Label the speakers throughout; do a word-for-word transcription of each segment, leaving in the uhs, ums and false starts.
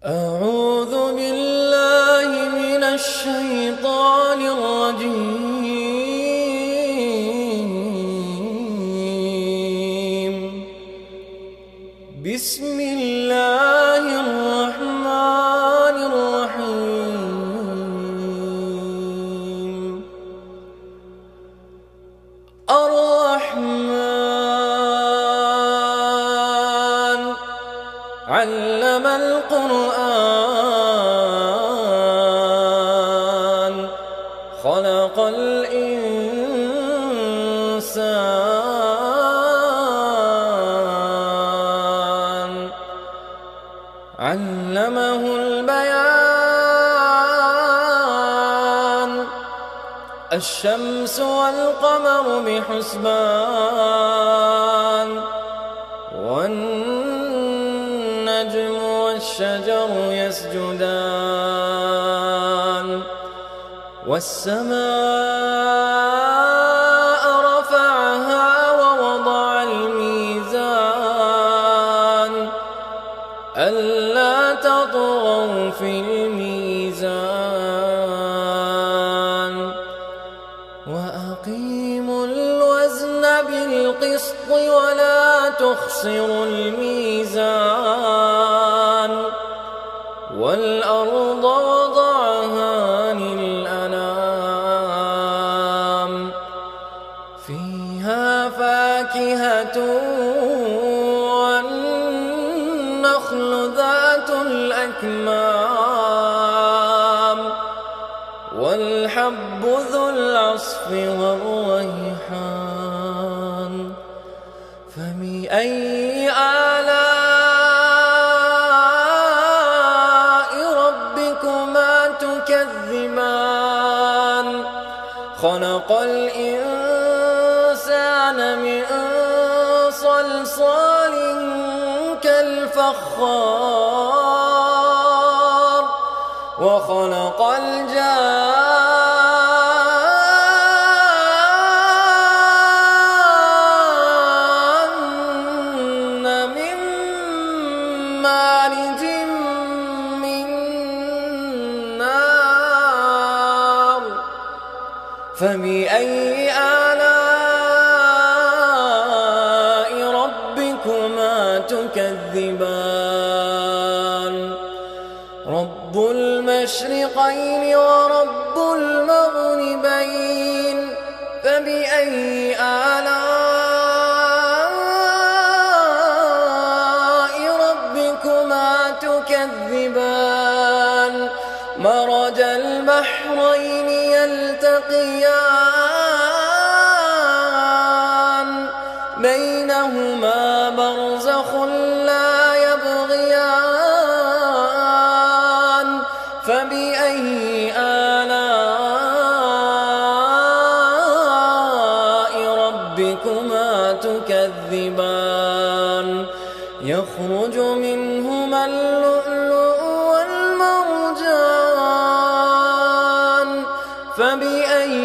Speaker 1: أعوذ بالله من الشيطان الرجيم. بسم الله الرحمن الرحيم. الرحمن علم القرآن خلق الإنسان علمه البيان. الشمس والقمر بحسبان والنجم والشجر يسجدان والسماء رفعها ووضع الميزان ألا تطغوا في الميزان وأقيموا الوزن بالقسط ولا تخسروا الميزان والأرض وضعها للأنام فيها فاكهة والنخل ذات الأكمام والحب ذو العصف والريحان. فبأي آلاء ربكما تكذبان؟ خلق الإنسان من صلصال كالفخار وخلق الجان من مارج من نار. فبأي آلاء ربكما تكذبان؟ رب المشرقين ورب المغربين. فبأي آلاء ربكما تكذبان؟ مرج البحرين يلتقيان بينهما برزخ لا يبغيان. فبأي آلاء ربكما تكذبان؟ يخرج منهما اللؤلؤ والمرجان. فبأي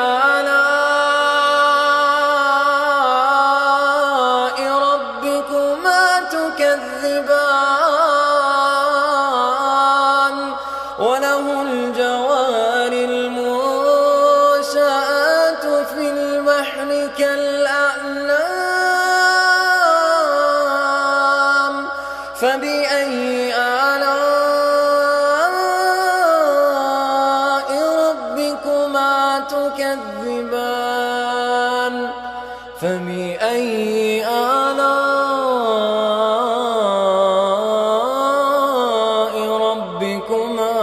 Speaker 1: آلاء ربكما تكذبان؟ وله الجوار المنشآت في البحر كالأعلام. فبأي آلاء ربكما تكذبان؟ فبأي آلاء ربكما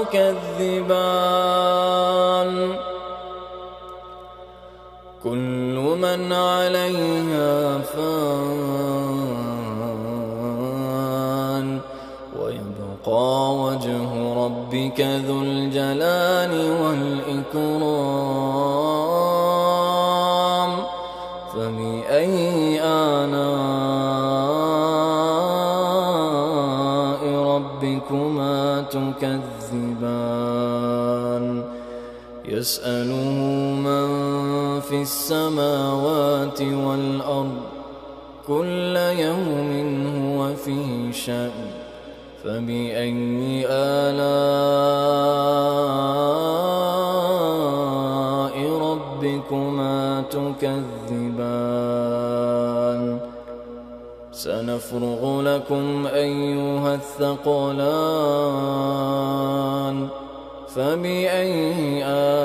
Speaker 1: تكذبان؟ كل من عليها فان ويبقى وجه ربك ذو الجلال والإكرام. فبأي آلاء ربكما تكذبان؟ يسأله من في السماوات والأرض كل يوم هو في شأن فبأي آلاء ربكما تكذبان سنفرغ لكم أيها الثقلان فبأي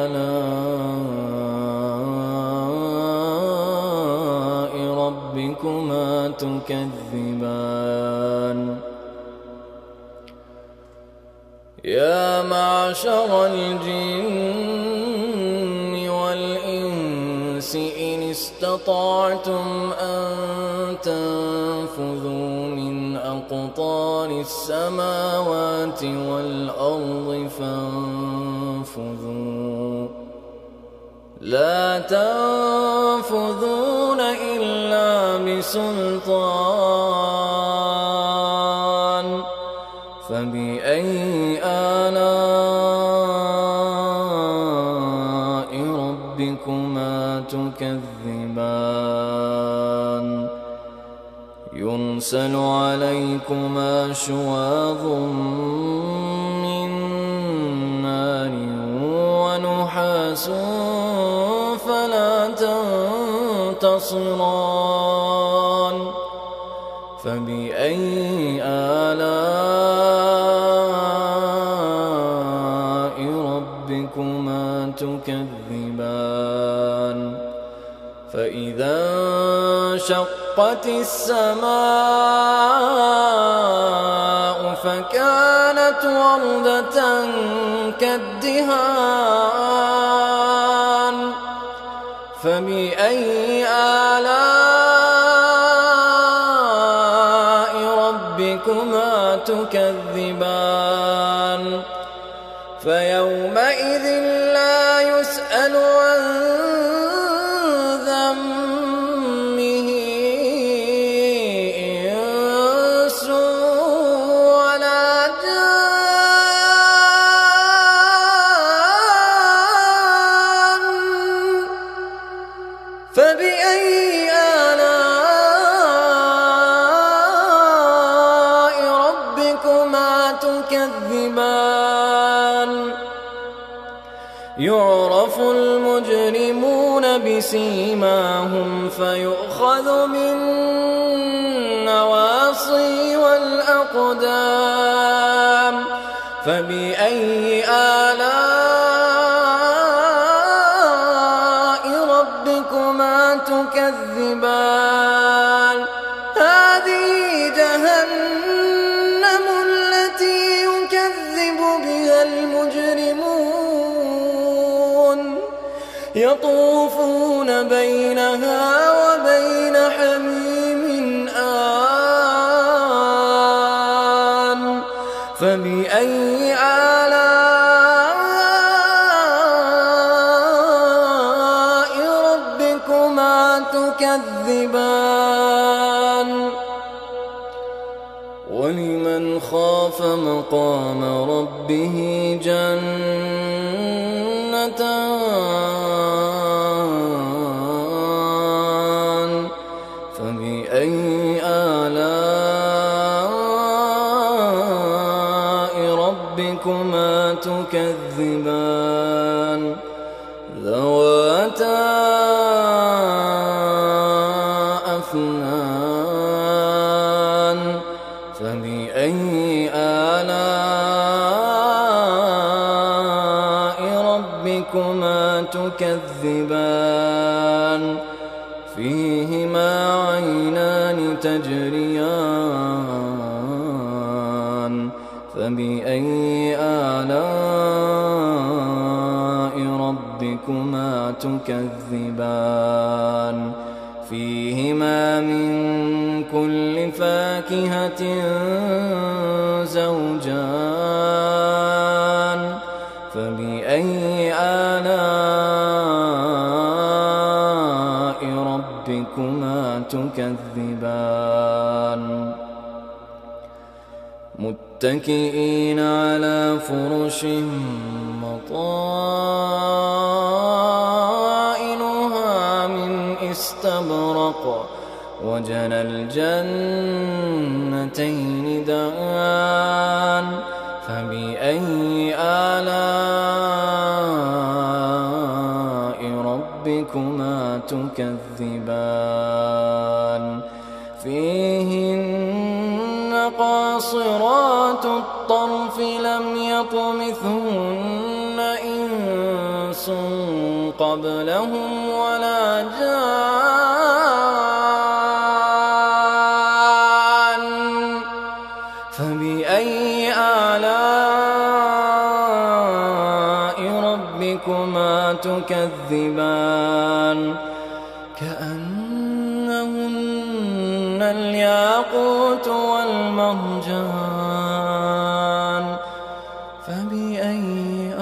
Speaker 1: آلاء ربكما تكذبان يا معشر الجن والإنس إن استطعتم أن تنفذوا من أقطار السماوات والأرض فانفذوا لا تنفذون إلا بسلطان فبأي آلاء ربكما تكذبان يرسل عليكما شواظ من نار ونحاس فلا تنتصران فبأي آلاء ربكما تكذبان فإذا انشقت السماء فكانت وردة كالدهان فبأي آلاء ربكما تكذبان فيومئذ لا يسأل عن ذنبه إنس ولا جان فبأي آلاء ربكما تكذبان يعرف المجرمون بسيماهم فيؤخذ بالنواصي والأقدام فبأي آلاء ربكما تكذبان هذه جهنم التي يكذب بها المجرمون يطوفون بينها وبين حميم آن فبأي آلاء ربكما تكذبان ولمن خاف مقام ربه جنتان فبأي آلاء ربكما تكذبان ذواتا أفنان فبأي آلاء ربكما تكذبان فيهما عينان تجريان فبأي آلاء ربكما تكذبان فيهما من كل فاكهة زوجان فبأي آلاء ربكما تكذبان متكئين على فرش مطائنها من استبرق وجنى الجنتين دان فبأي آلاء ربكما تكذبان فيهن قاصرات الطرف لم يطمثهن إنس قبلهم ولا جان فبأي آلاء ربكما تكذبان كأنهن الياقوت والمرجان فبأي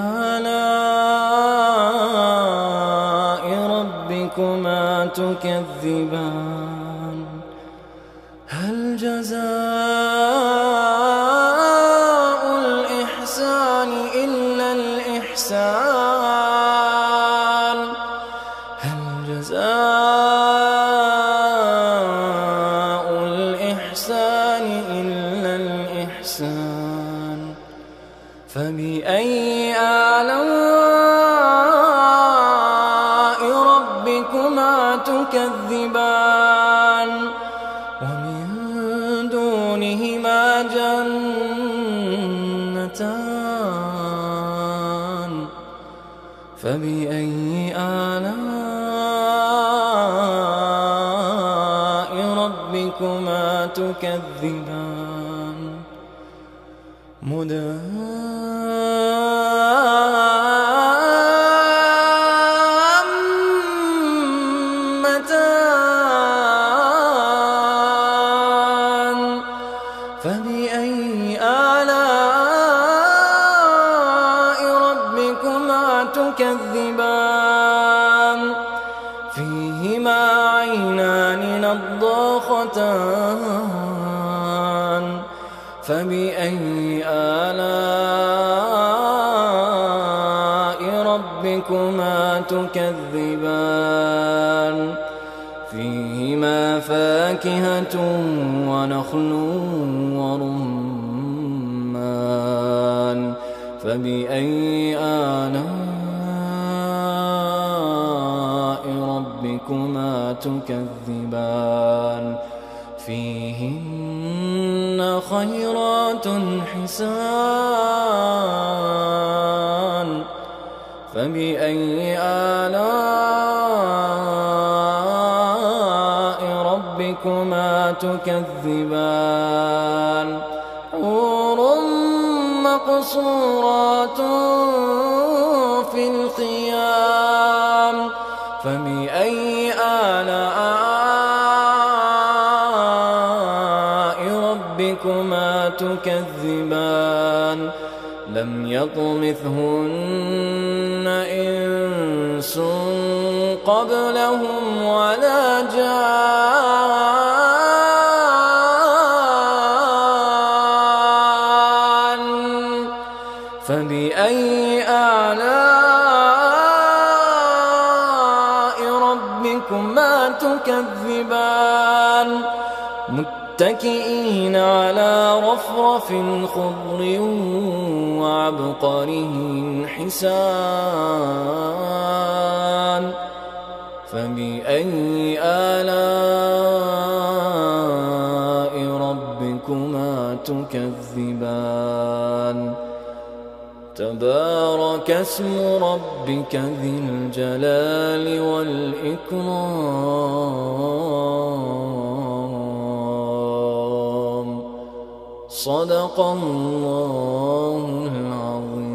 Speaker 1: آلاء ربكما تكذبان هل جزاء الإحسان إلا الإحسان هل جزاء الإحسان إلا الإحسان فبأي آلاء ربكما تكذبان ومن دونهما جنتان فبأي آلاء ربكما تكذبان مدهامتان فبأي آلاء ربكما تكذبان فيهما عينان نضاختان فبأي آلاء ربكما تكذبان فيهما فاكهة ونخل ورمان فبأي آلاء ربكما تكذبان فيهن خيرات حسان فبأي آلاء ربكما تكذبان حور مقصورات في الخيام فبأي آلاء ربكما تكذبان لم يطمثهن إنس قبلهم ولا جان فبأي آلاء ربكما تكذبان متكئين على رفرف خضر وعبقره حسان فبأي آلاء ربكما تكذبان تبارك اسم ربك ذي الجلال والإكرام صدق الله العظيم.